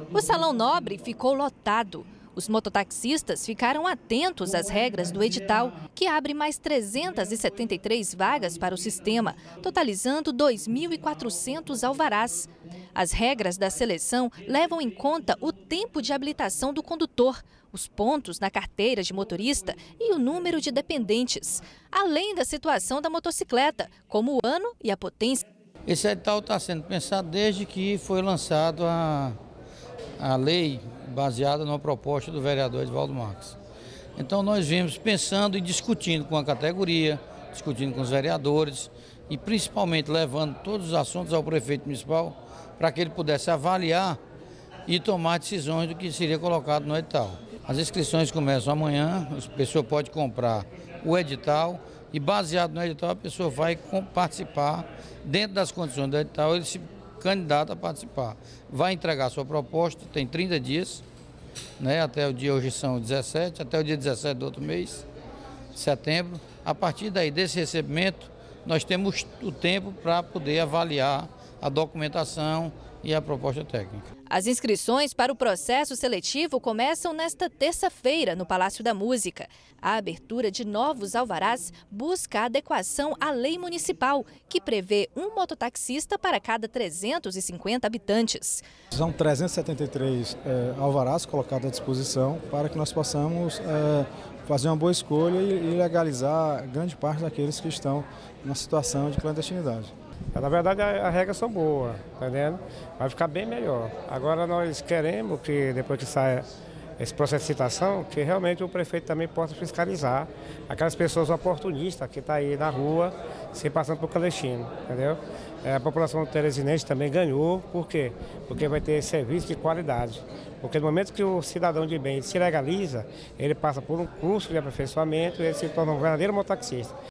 O Salão Nobre ficou lotado. Os mototaxistas ficaram atentos às regras do edital, que abre mais 373 vagas para o sistema, totalizando 2.400 alvarás. As regras da seleção levam em conta o tempo de habilitação do condutor, os pontos na carteira de motorista e o número de dependentes, além da situação da motocicleta, como o ano e a potência. Esse edital está sendo pensado desde que foi lançado a lei baseada numa proposta do vereador Edvaldo Marques. Então nós vimos pensando e discutindo com a categoria, discutindo com os vereadores e principalmente levando todos os assuntos ao prefeito municipal para que ele pudesse avaliar e tomar decisões do que seria colocado no edital. As inscrições começam amanhã, a pessoa pode comprar o edital e baseado no edital a pessoa vai participar, dentro das condições do edital, ele se candidata a participar. Vai entregar sua proposta, tem 30 dias, né, até o dia, hoje são 17, até o dia 17 do outro mês, setembro. A partir daí, desse recebimento, nós temos o tempo para poder avaliar a documentação e a proposta técnica. As inscrições para o processo seletivo começam nesta terça-feira no Palácio da Música. A abertura de novos alvarás busca a adequação à lei municipal, que prevê um mototaxista para cada 350 habitantes. São 373 alvarás colocados à disposição para que nós possamos fazer uma boa escolha e legalizar grande parte daqueles que estão na situação de clandestinidade. Na verdade, as regras são boas, tá entendendo? Vai ficar bem melhor. Agora nós queremos que, depois que saia esse processo de citação, que realmente o prefeito também possa fiscalizar aquelas pessoas oportunistas que estão aí na rua, se passando por clandestino, entendeu? A população teresinense também ganhou, por quê? Porque vai ter serviço de qualidade. Porque no momento que o cidadão de bem se legaliza, ele passa por um curso de aperfeiçoamento e ele se torna um verdadeiro mototaxista.